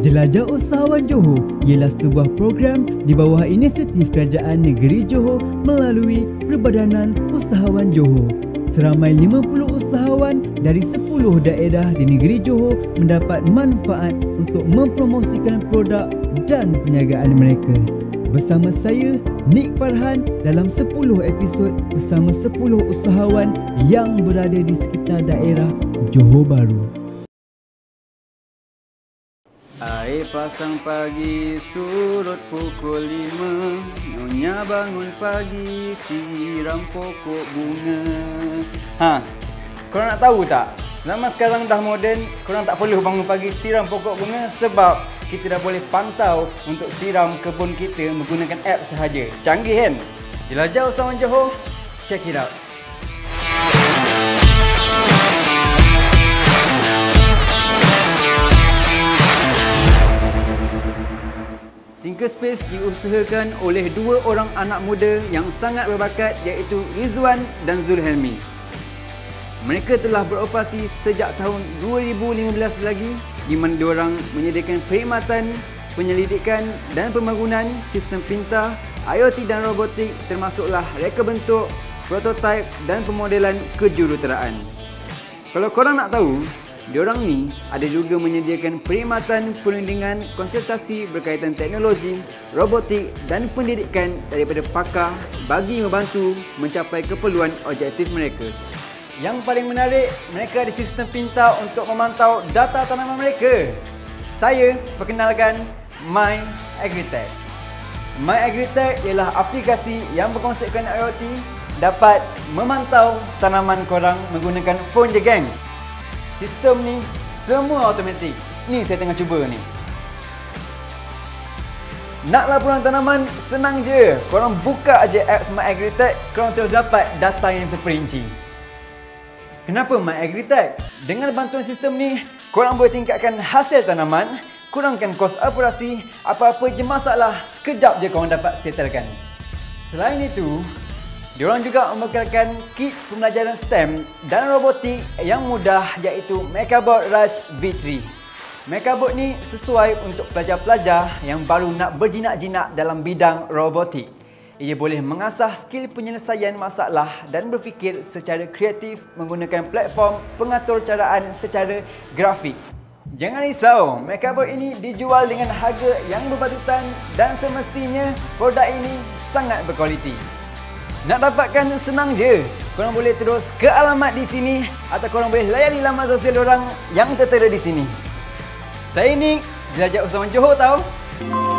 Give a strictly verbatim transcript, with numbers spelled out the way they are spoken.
Jelajah Usahawan Johor ialah sebuah program di bawah inisiatif Kerajaan Negeri Johor melalui Perbadanan Usahawan Johor. Seramai lima puluh usahawan dari sepuluh daerah di negeri Johor mendapat manfaat untuk mempromosikan produk dan perniagaan mereka. Bersama saya, Nik Farhan, dalam sepuluh episod bersama sepuluh usahawan yang berada di sekitar daerah Johor Bahru. Air pasang pagi, surut pukul lima. Nyonya bangun pagi, siram pokok bunga. Ha, korang nak tahu tak? Zaman sekarang dah moden, korang tak perlu bangun pagi siram pokok bunga sebab kita dah boleh pantau untuk siram kebun kita menggunakan app sahaja. Canggih kan? Jelajah Usahawan Johor, check it out. Thinkerspace diusahakan oleh dua orang anak muda yang sangat berbakat iaitu Rizwan dan Zulhelmi. Mereka telah beroperasi sejak tahun dua ribu lima belas lagi di mana diorang menyediakan perkhidmatan, penyelidikan dan pembangunan sistem pintar, I O T dan robotik termasuklah reka bentuk, prototipe dan pemodelan kejuruteraan. Kalau korang nak tahu, diorang ni ada juga menyediakan perkhidmatan perundingan konsultasi berkaitan teknologi, robotik dan pendidikan daripada pakar bagi membantu mencapai keperluan objektif mereka. Yang paling menarik, mereka ada sistem pintar untuk memantau data tanaman mereka. Saya perkenalkan My Agritech. My Agritech ialah aplikasi yang berkonsepkan I O T dapat memantau tanaman korang menggunakan phone je geng. Sistem ni semua automatik. Ni saya tengah cuba ni. Nak laporan tanaman, senang je. Korang buka aje app My Agritech, korang terus dapat data yang terperinci. Kenapa My Agritech? Dengan bantuan sistem ni, korang boleh tingkatkan hasil tanaman, kurangkan kos operasi, apa-apa je masalah, sekejap je korang dapat settlekan. Selain itu, diorang juga membekalkan kit pembelajaran STEM dan robotik yang mudah iaitu MechaBot Rush V tiga. MechaBot ni sesuai untuk pelajar-pelajar yang baru nak berjinak-jinak dalam bidang robotik. Ia boleh mengasah skill penyelesaian masalah dan berfikir secara kreatif menggunakan platform pengatur caraan secara grafik. Jangan risau, MechaBot ini dijual dengan harga yang berpatutan dan semestinya produk ini sangat berkualiti. Nak dapatkan senang je. Korang boleh terus ke alamat di sini atau korang boleh layari laman sosial orang yang tertera di sini. Saya Nik, Jelajah Usahawan Johor tau.